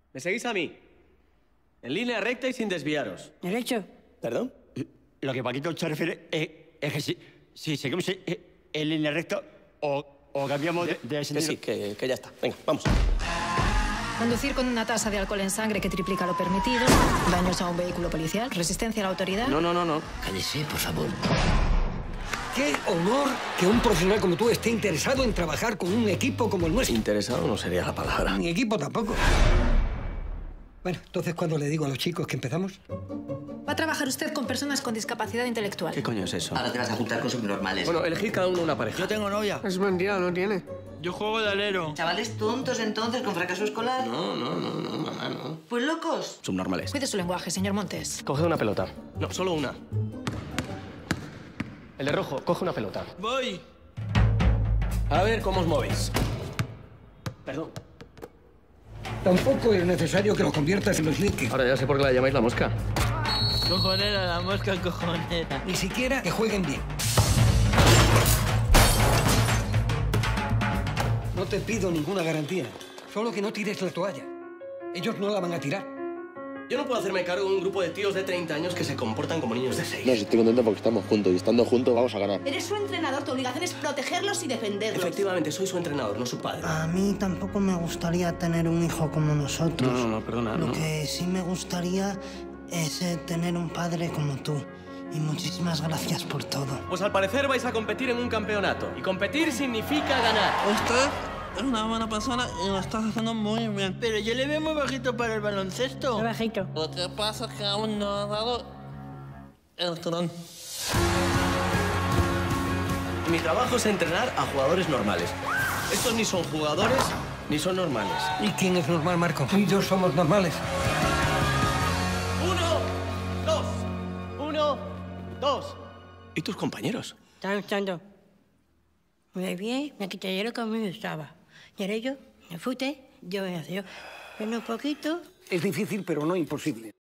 ¿Me seguís a mí? En línea recta y sin desviaros. ¿Derecho? ¿Perdón? Lo que Paquito se refiere es que si seguimos en línea recta o cambiamos de sentido... Que sí, que ya está. Venga, vamos. Conducir con una tasa de alcohol en sangre que triplica lo permitido, daños a un vehículo policial, resistencia a la autoridad... No. Cállese, por favor. ¡Qué honor que un profesional como tú esté interesado en trabajar con un equipo como el nuestro! Interesado no sería la palabra. Ni equipo tampoco. Bueno, entonces, ¿cuándo le digo a los chicos que empezamos? Va a trabajar usted con personas con discapacidad intelectual. ¿Qué coño es eso? Ahora te vas a juntar con subnormales. Bueno, elegid cada uno una pareja. Yo tengo novia. Es mentira, no tiene. Yo juego de alero. ¿Chavales tontos entonces con fracaso escolar? No, mamá, no. Pues locos. Subnormales. Cuide su lenguaje, señor Montes. Coge una pelota. No, solo una. El de rojo, coge una pelota. Voy. A ver cómo os movéis. Perdón. Tampoco es necesario que los conviertas en los links. Ahora ya sé por qué la llamáis la mosca. Cojonera, la mosca cojonera. Ni siquiera que jueguen bien. No te pido ninguna garantía. Solo que no tires la toalla. Ellos no la van a tirar. Yo no puedo hacerme cargo de un grupo de tíos de 30 años que se comportan como niños de 6. No, si estoy contento porque estamos juntos y estando juntos vamos a ganar. Eres su entrenador, tu obligación es protegerlos y defenderlos. Efectivamente, soy su entrenador, no su padre. A mí tampoco me gustaría tener un hijo como nosotros. No, perdona. Lo no. que sí me gustaría es tener un padre como tú. Y muchísimas gracias por todo. Pues al parecer vais a competir en un campeonato. Y competir significa ganar. Usted es una buena persona y lo estás haciendo muy bien. Pero yo le veo muy bajito para el baloncesto. Muy bajito. Lo que pasa es que aún no ha dado el tirón. Mi trabajo es entrenar a jugadores normales. Estos ni son jugadores ni son normales. ¿Y quién es normal, Marco? Tú y yo somos normales. 1, 2. ¿Y tus compañeros? Están echando muy bien, me quité lo que a mí me gustaba. Y ahora yo me fute, yo voy a hacer yo. Pero un poquito. Es difícil, pero no imposible.